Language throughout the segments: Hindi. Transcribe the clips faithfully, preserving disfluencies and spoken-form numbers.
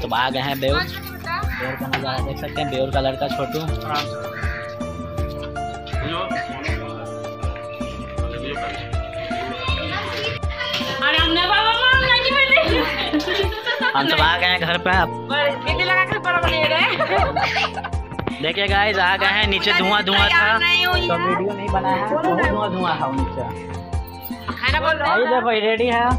तो आ गए हैं बेउर। बेउर का नज़ारा देख सकते हैं, बेउर का लड़का छोटू। हम सब आ गए हैं घर पे। देखिए गाइस आ गए हैं, नीचे धुआं धुआं था तो वीडियो नहीं बना है, बहुत धुआं धुआं था नीचे। ये देखो ये रेडी है।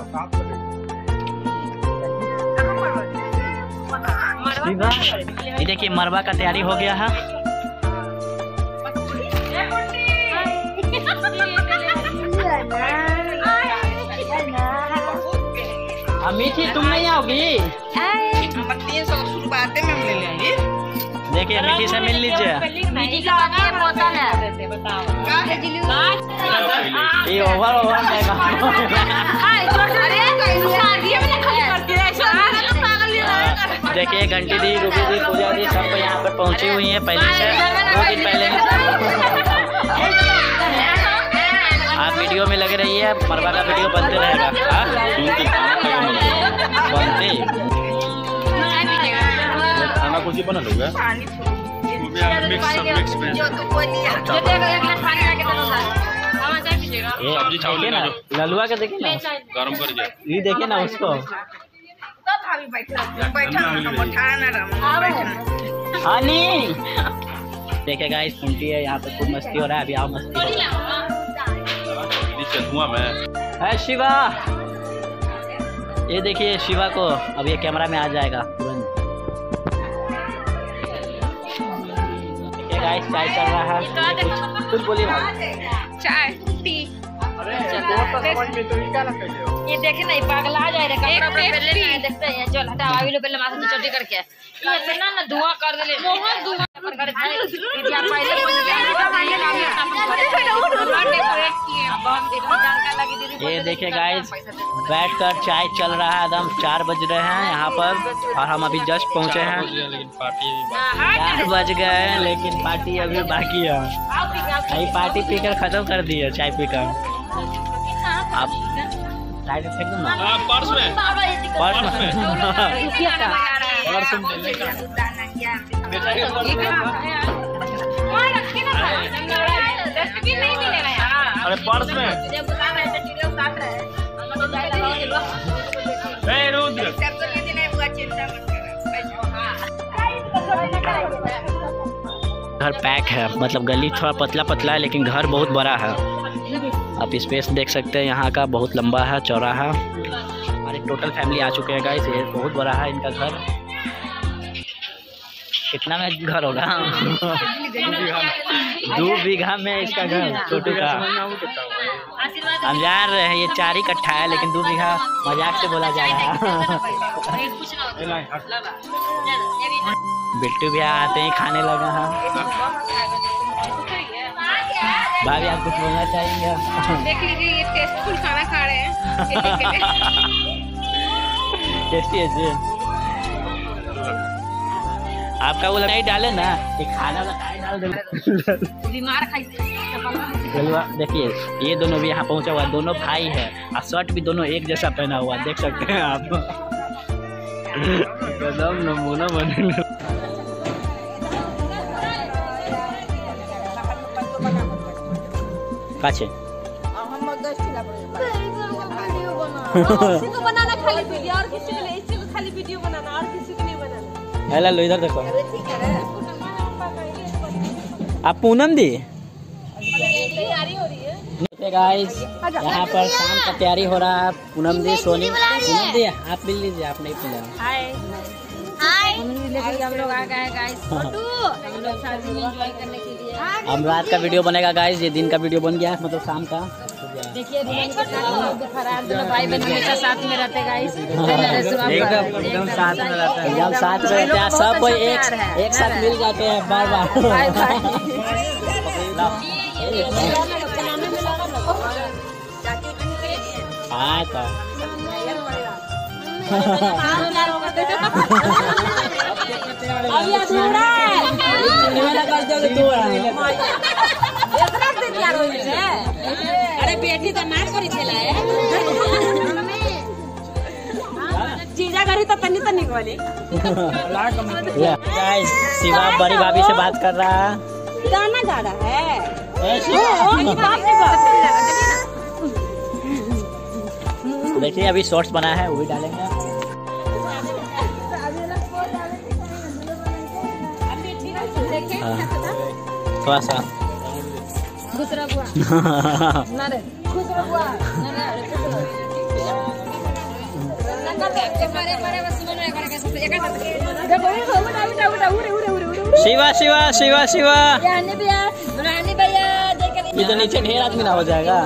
ये देखिए मरवा का तैयारी हो गया है। मीठी तुम नहीं आओगी? देखिए मीठी से मिल लीजिए। मीठी का बोतल है। ये ओवर ओवर देखिए घंटी दी, रूबी दी, पूजा दी सब यहाँ पर पहुँची हुई हैं पहले से, दो दिन पहले। आप वीडियो में लग रही है, मरवा का वीडियो बनते रहेगा। बनते खाना कुछ ही बना लोगे। ललुआ के देखिए ना, गरम कर जाए। ये देखिए ना उसको। हानी देखिए गाइस सुनती है, यहाँ पे खूब मस्ती हो रहा है। अभी आओ मस्ती हो रहा है। शिवा ये देखिए शिवा को, अब ये कैमरा में आ जाएगा तुरंत। देखिए गाइस चाय चल रहा है। कुछ बोलिए भाई। चाय टी ये देखे नहीं पागल आ जाए रे, कपड़ा पहले नहीं देखते हैं। चल हटा अभी लो पहले माथा से चोटी करके ये ना ना धुआं कर दे ले, बहुत धुआं कर कर भाई। ये पहले ये देखिए गाइस बैठकर चाय चल रहा है एकदम। चार बज रहे हैं यहाँ पर और हम अभी जस्ट पहुँचे हैं। चार बज गए हैं लेकिन पार्टी अभी बाकी है। अभी पार्टी पीकर खत्म कर दी है चाय पीकर। आप साइड फेंक दो ना। पर्स में पर्स में पर्स में अरे पर्स में घर पैक है, मतलब गली थोड़ा पतला पतला है लेकिन घर बहुत बड़ा है। आप स्पेस देख सकते हैं, यहाँ का बहुत लंबा है, चौड़ा है। हमारी टोटल फैमिली आ चुके हैं गाइस। ये बहुत बड़ा है इनका घर। कितना में घर होगा? दो बीघा में इसका घर छोटू का। हम जान रहे हैं ये चार ही कट्ठा है लेकिन दो बीघा मजाक से बोला जा रहा है। बिट्टू भी आते ही खाने लगा है। भाभी आप कुछ बोलना चाहेंगे? देख लीजिए ये टेस्टफुल खाना खा रहे हैं। टेस्टी है जी। आपका वो नहीं डाले ना ये खाना डाल दे बीमार खाई। देखिए ये दोनों भी यहाँ पहुँचा हुआ, दोनों भाई है और शर्ट भी दोनों एक जैसा पहना हुआ देख सकते हैं आप। एकदम नमूना बने। काचे बनाना खाली वीडियो और किसी को नहीं, इसी को खाली वीडियो बनाना और किसी को नहीं बनाना। हेलो लो इधर देखो। आप पूनम दी तैयारी हो रही है गाइस, यहाँ पर शाम का तैयारी हो रहा है। पूनम दी सोनी पूनम दी आप मिल लीजिए, आप नहीं मिला। हाय हाय हम लोग आ गए गाइस, हम लोग शादी एंजॉय करने के लिए। हम रात का वीडियो बनेगा गाइस, ये दिन का वीडियो बन गया मतलब शाम का। देखिए दोनों भाई बहन हमेशा साथ में रहते गाइस, एकदम साथ में रहते हैं। जब साथ में रहते हैं सब कोई एक एक साथ मिल जाते हैं बार बार। हाँ तो अभी अधूरा है। अरे बेटी तो ना करी छला है। चीजा करी तो तनी तनी वाली। गाइस शिवा बड़ी भाभी से बात कर रहा है, गाना गा रहा है। देखिए अभी शॉर्ट्स बना है वो भी डालेंगे। थोड़ा सा शिवा शिवा शिवा शिवा ये तो नीचे ढेर आदमी ना हो जाएगा।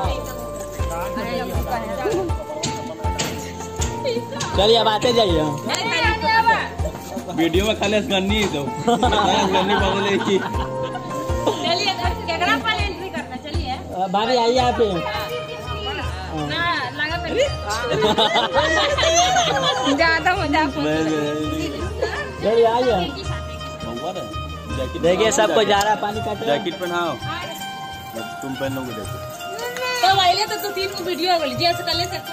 चलिए अब आते जाइए। वीडियो में खाली असगन्नी ही तो असगन्नी बदले की। भाभी आइए आप। ज्यादा मजा चलिए आइए। देखिए सबको जा रहा पानी का। जैकेट पहनाओ तुम पहन लोगे। देखो तो वाले तो तीन को वीडियो हो गई जैसे कल से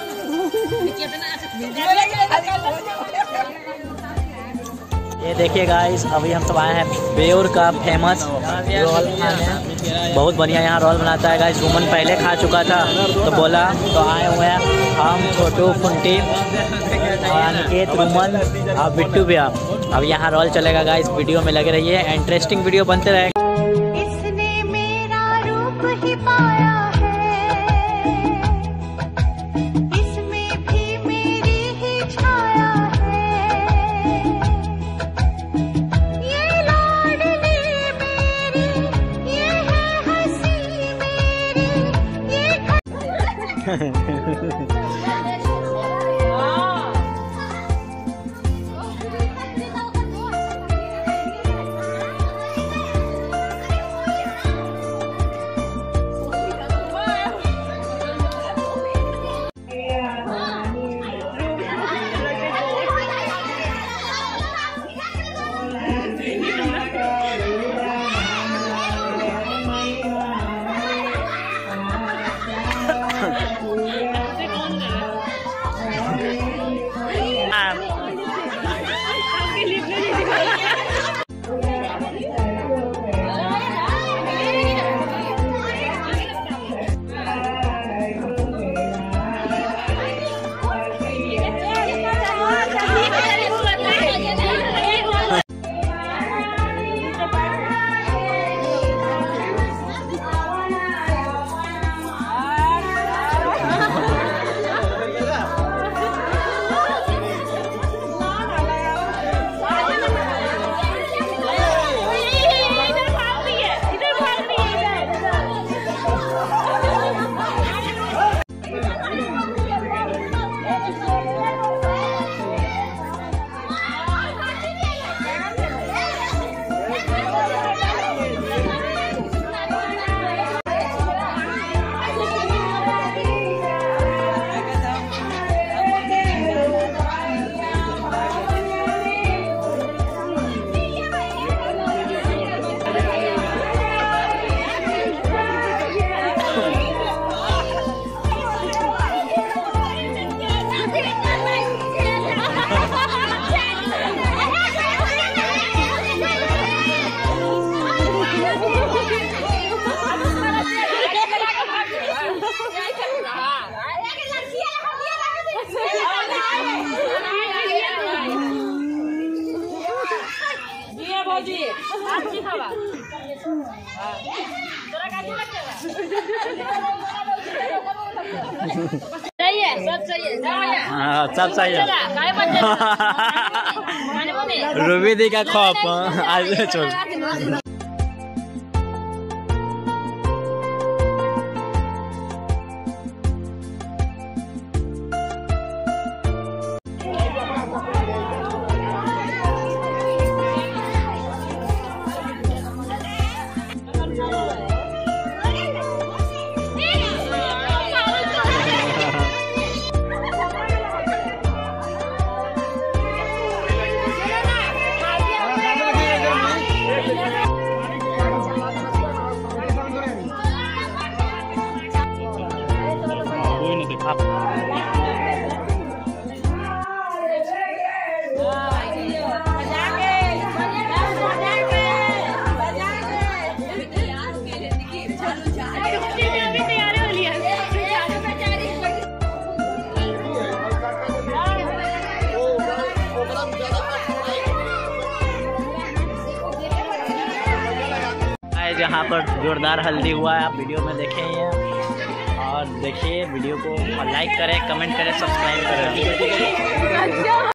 ये देखिए गाइस अभी हम सब आए हैं बेउर का फेमस रोल खाने। बहुत बढ़िया यहाँ रोल बनाता है गाइस। सुमन पहले खा चुका था तो बोला तो आए हुए हैं हम, छोटू, फुंटी और अनिकेत, रुमन और बिट्टू भैया। अब यहाँ रोल चलेगा गाइस, वीडियो में लगे रहिए, इंटरेस्टिंग वीडियो बनते रहेगा। इसने मेरा रूप ही पाया है, इसमें भी मेरी ही छाया है, ये लाडली मेरी, ये है हंसी मेरी, ये सही है, सब सही है, हाँ सब सही है। रूबी दी का खौफ आज छोड़। जहाँ पर जोरदार हल्दी हुआ है, आप वीडियो में देखें ये। और देखिए वीडियो को, लाइक करें, कमेंट करें, सब्सक्राइब करें।